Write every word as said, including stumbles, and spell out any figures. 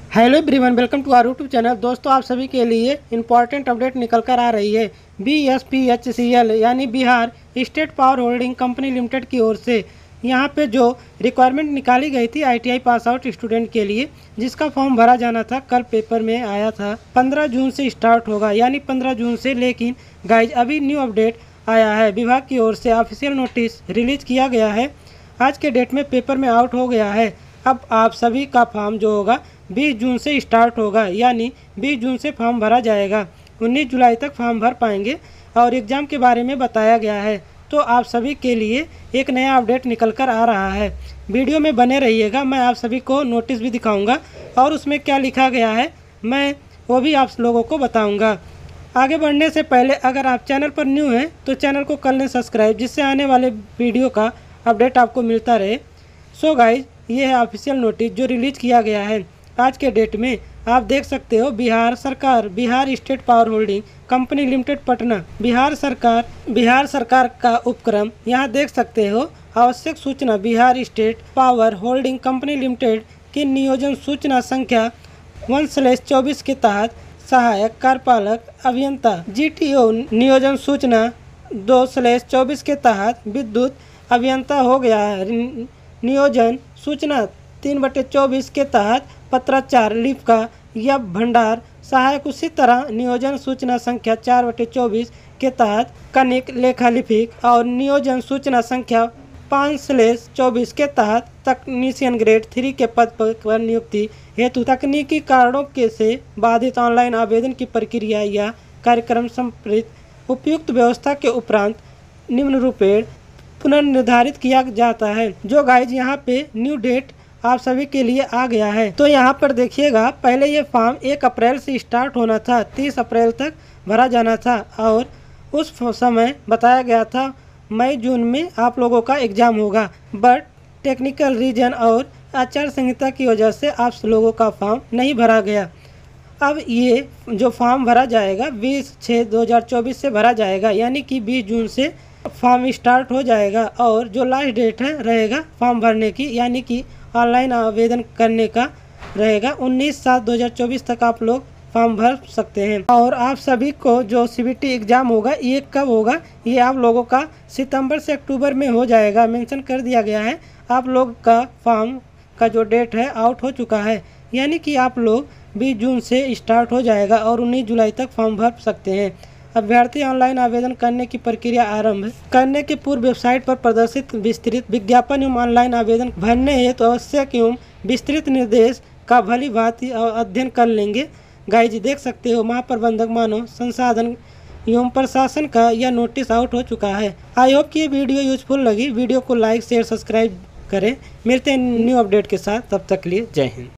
Hello everyone, welcome to our YouTube channel. दोस्तों, आप सभी के लिए इम्पॉर्टेंट अपडेट निकल कर आ रही है B S P H C L यानी Bihar state power holding company limited की ओर से। यहाँ पे जो रिक्वायरमेंट निकाली गई थी I T I pass out student के लिए, जिसका फॉर्म भरा जाना था, कल पेपर में आया था। पंद्रह जून से स्टार्ट होगा यानी पंद्रह जून से। लेकिन गाइज अभी न्यू अपडेट आया है, विभाग की ओर से ऑफिशियल नोटिस रिलीज किया गया है। आज के डेट में पेपर में आउट हो गया है। अब आप सभी का फॉर्म जो होगा बीस जून से स्टार्ट होगा, यानी बीस जून से फॉर्म भरा जाएगा। उन्नीस जुलाई तक फॉर्म भर पाएंगे और एग्ज़ाम के बारे में बताया गया है। तो आप सभी के लिए एक नया अपडेट निकल कर आ रहा है। वीडियो में बने रहिएगा, मैं आप सभी को नोटिस भी दिखाऊंगा और उसमें क्या लिखा गया है मैं वो भी आप लोगों को बताऊँगा। आगे बढ़ने से पहले अगर आप चैनल पर न्यू हैं तो चैनल को कर लें सब्सक्राइब, जिससे आने वाले वीडियो का अपडेट आपको मिलता रहे। सो गाइज, ये है ऑफिशियल नोटिस जो रिलीज किया गया है आज के डेट में। आप देख सकते हो, बिहार सरकार Bihar state power holding company limited Patna, Bihar सरकार बिहार सरकार का उपक्रम। यहाँ देख सकते हो, आवश्यक सूचना Bihar state power holding company limited की नियोजन सूचना संख्या वन स्लेश चौबीस के तहत सहायक कार्यपालक अभियंता जी टी ओ नियोजन सूचना दो स्लेश चौबीस के तहत विद्युत अभियंता हो गया है। नियोजन सूचना तीन बटे चौबीस के तहत पत्राचार लिप का या भंडार सहायक। उसी तरह नियोजन सूचना संख्या चार बटे चौबीस के तहत कनिक लेखा लिपिक और नियोजन सूचना संख्या पाँच स्लेश चौबीस के तहत तकनीशियन ग्रेड थ्री के पद पर नियुक्ति हेतु तकनीकी कारणों के से बाधित ऑनलाइन आवेदन की प्रक्रिया या कार्यक्रम संप्रेत उपयुक्त व्यवस्था के उपरांत निम्न रूपेण पुनर्निर्धारित किया जाता है। जो गाइज यहाँ पे न्यू डेट आप सभी के लिए आ गया है। तो यहाँ पर देखिएगा, पहले ये फॉर्म एक अप्रैल से स्टार्ट होना था, तीस अप्रैल तक भरा जाना था और उस समय बताया गया था मई जून में आप लोगों का एग्ज़ाम होगा। बट टेक्निकल रीजन और आचार संहिता की वजह से आप लोगों का फॉर्म नहीं भरा गया। अब ये जो फॉर्म भरा जाएगा बीस छः दो हज़ार चौबीस से भरा जाएगा, यानी कि बीस जून से फॉर्म स्टार्ट हो जाएगा। और जो लास्ट डेट है रहेगा फॉर्म भरने की, यानी कि ऑनलाइन आवेदन करने का रहेगा, उन्नीस सात दो हज़ार चौबीस तक आप लोग फॉर्म भर सकते हैं। और आप सभी को जो सी बी टी एग्ज़ाम होगा ये कब होगा, ये आप लोगों का सितंबर से अक्टूबर में हो जाएगा। मेंशन कर दिया गया है। आप लोग का फॉर्म का जो डेट है आउट हो चुका है, यानी कि आप लोग बीस जून से स्टार्ट हो जाएगा और उन्नीस जुलाई तक फॉर्म भर सकते हैं। अभ्यर्थी ऑनलाइन आवेदन करने की प्रक्रिया आरंभ करने के पूर्व वेबसाइट पर प्रदर्शित विस्तृत विज्ञापन एवं ऑनलाइन आवेदन भरने हेतु तो आवश्यक एवं विस्तृत निर्देश का भली भांति अध्ययन कर लेंगे। गाइज देख सकते हो, महाप्रबंधक मानव संसाधन एवं प्रशासन का यह नोटिस आउट हो चुका है। आई होप कि ये वीडियो यूजफुल लगी। वीडियो को लाइक शेयर सब्सक्राइब करें। मिलते हैं न्यू अपडेट के साथ, तब तक के लिए जय हिंद।